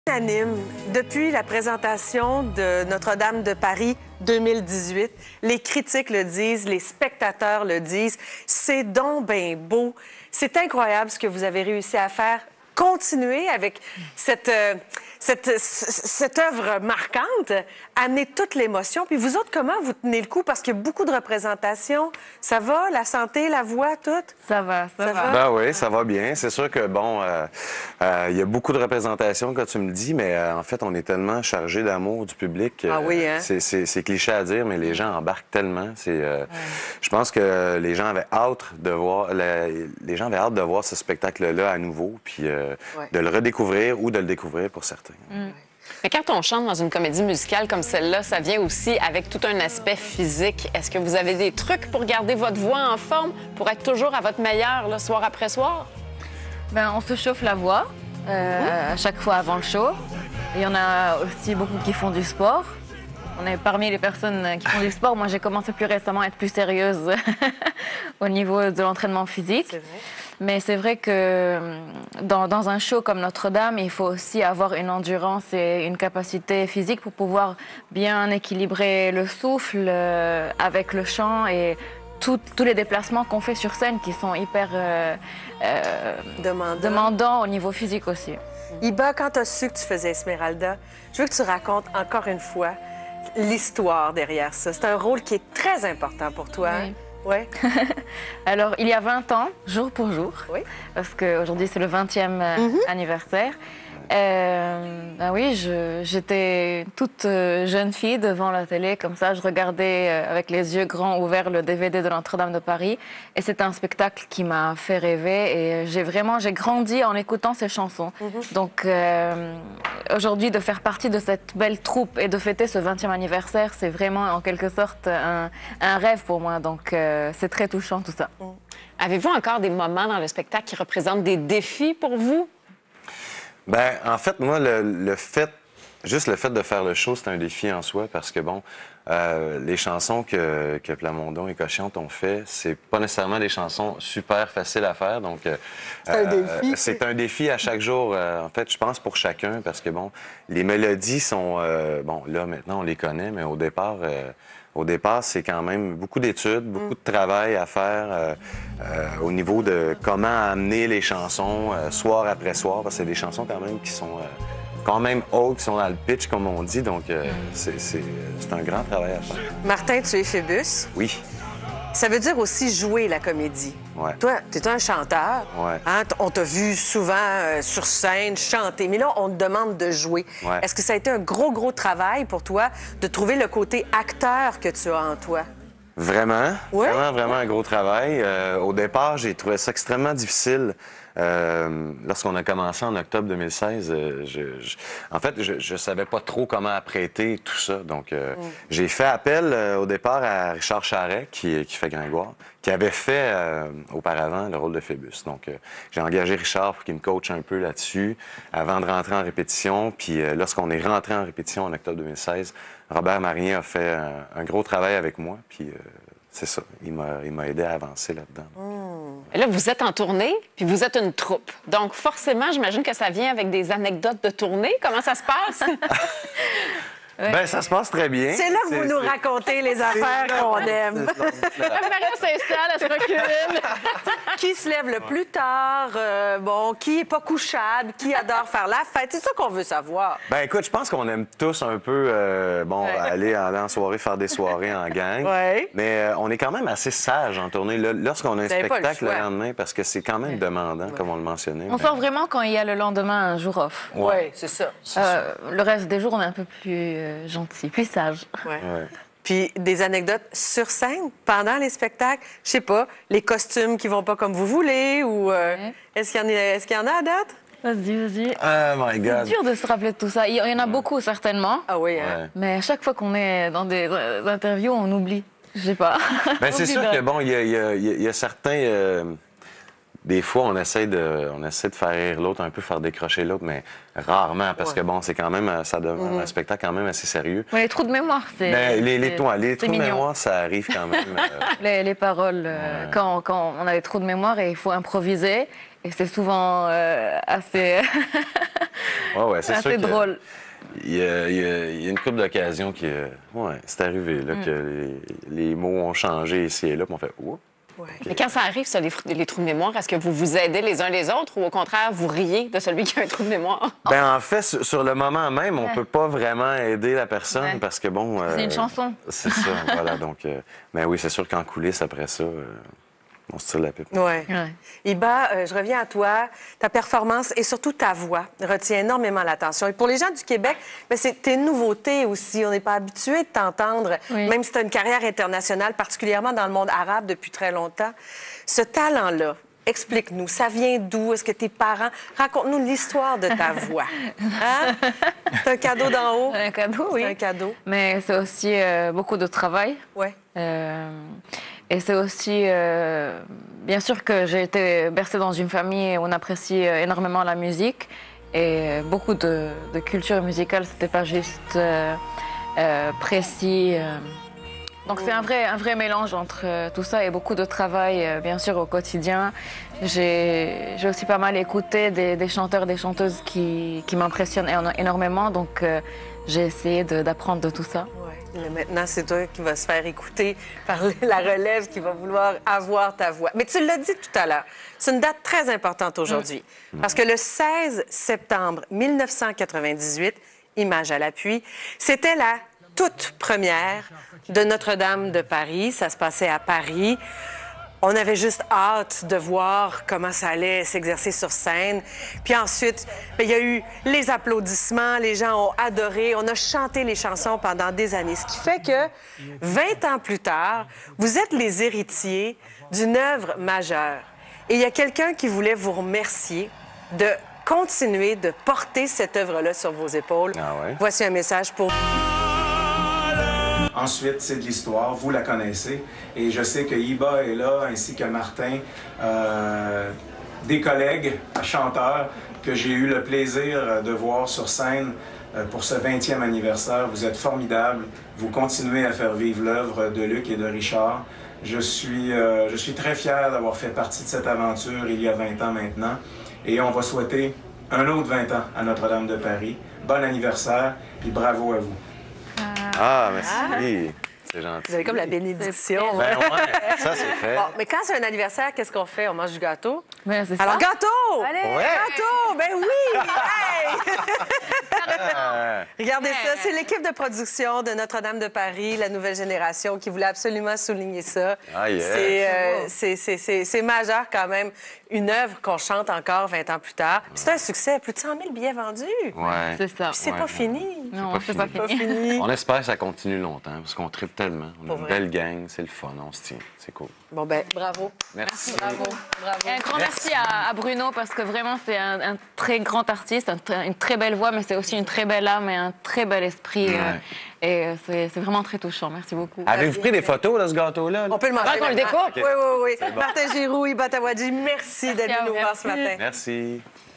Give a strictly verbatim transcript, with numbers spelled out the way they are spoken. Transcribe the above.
Unanime, depuis la présentation de Notre-Dame de Paris deux mille dix-huit, les critiques le disent, les spectateurs le disent, c'est donc bien beau. C'est incroyable ce que vous avez réussi à faire. Continuez avec cette, euh, cette, cette œuvre marquante, amener toute l'émotion. Puis vous autres, comment vous tenez le coup? Parce qu'il y a beaucoup de représentations. Ça va? La santé, la voix, tout? Ça va, ça, ça va. va. Ben oui, ça va bien. C'est sûr que, bon, euh, euh, il y a beaucoup de représentations, comme tu me dis, mais euh, en fait, on est tellement chargé d'amour du public. Ah oui, hein? C'est cliché à dire, mais les gens embarquent tellement. Euh, ouais. Je pense que les gens avaient hâte de voir, les, les gens avaient hâte de voir ce spectacle-là à nouveau, puis euh, ouais. de le redécouvrir ou de le découvrir pour certains. Mm. Mais quand on chante dans une comédie musicale comme celle-là, ça vient aussi avec tout un aspect physique. Est-ce que vous avez des trucs pour garder votre voix en forme, pour être toujours à votre meilleur, là, soir après soir? Ben, on se chauffe la voix euh, mmh. à chaque fois avant le show. Il y en a aussi beaucoup qui font du sport. On est parmi les personnes qui font du sport. Moi, j'ai commencé plus récemment à être plus sérieuse au niveau de l'entraînement physique. C'est vrai. Mais c'est vrai que dans, dans un show comme Notre-Dame, il faut aussi avoir une endurance et une capacité physique pour pouvoir bien équilibrer le souffle euh, avec le chant et tout, tous les déplacements qu'on fait sur scène qui sont hyper euh, euh, demandants. demandants au niveau physique aussi. Iba, quand tu as su que tu faisais Esmeralda, je veux que tu racontes encore une fois l'histoire derrière ça. C'est un rôle qui est très important pour toi. Oui. Oui. Alors, il y a vingt ans, jour pour jour, oui. parce qu'aujourd'hui, c'est le vingtième mm-hmm. anniversaire. Euh, ben oui, j'étais toute jeune fille devant la télé, comme ça, je regardais avec les yeux grands ouverts le D V D de Notre-Dame de Paris. Et c'est un spectacle qui m'a fait rêver et j'ai vraiment, j'ai grandi en écoutant ces chansons. Mm-hmm. Donc, euh, aujourd'hui, de faire partie de cette belle troupe et de fêter ce vingtième anniversaire, c'est vraiment en quelque sorte un, un rêve pour moi. Donc, euh, c'est très touchant tout ça. Mm. Avez-vous encore des moments dans le spectacle qui représentent des défis pour vous? Ben, en fait, moi, le, le fait, juste le fait de faire le show, c'est un défi en soi parce que, bon, euh, les chansons que, que Plamondon et Cochante ont fait, c'est pas nécessairement des chansons super faciles à faire. Donc, euh, c'est un défi. C'est un défi à chaque jour, euh, en fait, je pense, pour chacun parce que, bon, les mélodies sont, euh, bon, là, maintenant, on les connaît, mais au départ, euh, Au départ, c'est quand même beaucoup d'études, beaucoup de travail à faire euh, euh, au niveau de comment amener les chansons euh, soir après soir, parce que c'est des chansons quand même qui sont euh, quand même hautes, qui sont dans le pitch, comme on dit, donc euh, c'est un grand travail à faire. Martin, tu es Phébus? Oui. Ça veut dire aussi jouer la comédie. Ouais. Toi, tu es un chanteur. Ouais. Hein? On t'a vu souvent euh, sur scène chanter, mais là, on te demande de jouer. Ouais. Est-ce que ça a été un gros, gros travail pour toi de trouver le côté acteur que tu as en toi? Vraiment. Ouais. Vraiment, vraiment un gros travail. Euh, au départ, j'ai trouvé ça extrêmement difficile. Euh, Lorsqu'on a commencé en octobre deux mille seize, euh, je, je, en fait, je ne savais pas trop comment apprêter tout ça. Donc, euh, mm. j'ai fait appel euh, au départ à Richard Charret, qui, qui fait Gringoire, qui avait fait euh, auparavant le rôle de Phébus. Donc, euh, j'ai engagé Richard pour qu'il me coache un peu là-dessus avant de rentrer en répétition. Puis, euh, lorsqu'on est rentré en répétition en octobre deux mille seize, Robert Marien a fait un, un gros travail avec moi. Puis, euh, c'est ça, il m'a aidé à avancer là-dedans. Mmh. Là, vous êtes en tournée, puis vous êtes une troupe. Donc, forcément, j'imagine que ça vient avec des anecdotes de tournée. Comment ça se passe? Ouais. Ben, ça se passe très bien. C'est là que vous nous racontez les affaires qu'on aime. Maria s'installe, elle se recule. Qui se lève le plus tard, euh, bon, qui n'est pas couchable, qui adore faire la fête. C'est ça qu'on veut savoir. Ben écoute, je pense qu'on aime tous un peu, euh, bon, ouais. aller, aller en soirée, faire des soirées en gang. Ouais. Mais euh, on est quand même assez sage en tournée lorsqu'on a un spectacle le, le lendemain, parce que c'est quand même ouais. demandant, ouais. comme on le mentionnait. On mais... sort vraiment quand il y a le lendemain un jour off. Oui, ouais, c'est ça. Euh, le reste des jours, on est un peu plus... Euh, gentil, plus sage. Ouais. Ouais. Puis des anecdotes sur scène, pendant les spectacles, je sais pas, les costumes qui vont pas comme vous voulez, ou euh, ouais. est-ce qu'il y, est qu y en a à date? Vas-y, vas-y. Oh my God. C'est dur de se rappeler de tout ça. Il y en a beaucoup, certainement. Ah oui, hein? Ouais. Mais à chaque fois qu'on est dans des euh, interviews, on oublie. Je sais pas. Ben, c'est sûr que, bon, il y, y, y, y a certains... Euh... Des fois, on essaie de, on essaie de faire rire l'autre, un peu faire décrocher l'autre, mais rarement, parce ouais. que bon, c'est quand même, ça donne mm-hmm. un spectacle quand même assez sérieux. Mais les trous de mémoire, c'est... Ben, les, les, toi, les trous mignon. de mémoire, ça arrive quand même. euh... les, les paroles, euh, ouais. quand, quand on a des trous de mémoire et il faut improviser, et c'est souvent euh, assez, Ouais, ouais, c'est sûr assez que drôle. Il y, a, il, y a, il y a une couple d'occasions qui... euh, Ouais, c'est arrivé, là, Mm. que les, les mots ont changé ici et là, puis on fait « Oups! Ouais. Mais quand ça arrive, ça, les, fr- les trous de mémoire, est-ce que vous vous aidez les uns les autres ou au contraire, vous riez de celui qui a un trou de mémoire? Ben, en fait, sur, sur le moment même, on Ouais. peut pas vraiment aider la personne Ouais. parce que, bon... C'est euh, une chanson. C'est ça, voilà. Donc, euh, ben oui, c'est sûr qu'en coulisses, après ça, euh, on se tire la pipe. Oui. Ouais. Iba, euh, je reviens à toi. Ta performance et surtout ta voix retient énormément l'attention. Et pour les gens du Québec, ben, c'est tes nouveautés aussi. On n'est pas habitué de t'entendre, Oui. même si tu as une carrière internationale, particulièrement dans le monde arabe depuis très longtemps. Ce talent-là, explique-nous, ça vient d'où? Est-ce que tes parents... Raconte-nous l'histoire de ta voix. Hein? C'est un cadeau d'en haut? Un cadeau, oui. C'est un cadeau. Mais c'est aussi euh, beaucoup de travail. Oui. Euh, et c'est aussi, euh, bien sûr que j'ai été bercée dans une famille où on apprécie euh, énormément la musique et beaucoup de, de culture musicale, c'était pas juste euh, euh, précis. euh. Donc c'est un vrai, un vrai mélange entre euh, tout ça et beaucoup de travail, euh, bien sûr, au quotidien. J'ai j'ai aussi pas mal écouté des, des chanteurs, des chanteuses qui, qui m'impressionnent éno- énormément, donc euh, j'ai essayé de- d'apprendre de tout ça. Ouais. Mais maintenant, c'est toi qui vas se faire écouter par la relève qui va vouloir avoir ta voix. Mais tu l'as dit tout à l'heure, c'est une date très importante aujourd'hui. Parce que le seize septembre mille neuf cent quatre-vingt-dix-huit, image à l'appui, c'était la toute première de Notre-Dame de Paris. Ça se passait à Paris. On avait juste hâte de voir comment ça allait s'exercer sur scène. Puis ensuite, bien, il y a eu les applaudissements, les gens ont adoré, on a chanté les chansons pendant des années. Ce qui fait que, vingt ans plus tard, vous êtes les héritiers d'une œuvre majeure. Et il y a quelqu'un qui voulait vous remercier de continuer de porter cette œuvre-là sur vos épaules. Ah ouais? Voici un message pour... Ensuite, c'est de l'histoire, vous la connaissez. Et je sais que Iba est là, ainsi que Martin, euh, des collègues chanteurs que j'ai eu le plaisir de voir sur scène euh, pour ce vingtième anniversaire. Vous êtes formidables. Vous continuez à faire vivre l'œuvre de Luc et de Richard. Je suis, euh, je suis très fier d'avoir fait partie de cette aventure il y a vingt ans maintenant. Et on va souhaiter un autre vingt ans à Notre-Dame de Paris. Bon anniversaire et bravo à vous. Ah, merci. C'est gentil. Vous avez comme la bénédiction. Ben ouais, ça, c'est fait. Bon, mais quand c'est un anniversaire, qu'est-ce qu'on fait? On mange du gâteau? Ouais, c'est Alors, ça. gâteau! Allez! Ouais. Gâteau! Ben oui! Hey! Euh, Regardez ça, c'est l'équipe de production de Notre-Dame de Paris, la nouvelle génération, qui voulait absolument souligner ça. Ah, yeah. C'est, euh, c'est, c'est, c'est, c'est majeur quand même, une œuvre qu'on chante encore vingt ans plus tard. Puis c'est un succès, plus de cent mille billets vendus. ouais. C'est ça. Puis c'est Ouais. pas fini. Non, pas c'est pas fini. Pas fini. fini. On espère que ça continue longtemps parce qu'on tripe tellement. On a Pour une vrai. belle gang, c'est le fun, on se tient. C'est cool. Bon, ben bravo. Merci. Bravo, bravo. Et un grand merci, à, à Bruno parce que vraiment c'est un, un très grand artiste, un tr- une très belle voix, mais c'est aussi une très belle âme et un très bel esprit. Ouais. euh, et euh, c'est c'est vraiment très touchant. Merci beaucoup. Avez-vous pris des photos de ce gâteau-là? là? On peut le manger. Avant qu'on le maintenant. découpe. Oui, oui, oui. Martin Giroux, Iba Tawadji, merci d'être Merci, venu nous voir ce merci. matin. Merci.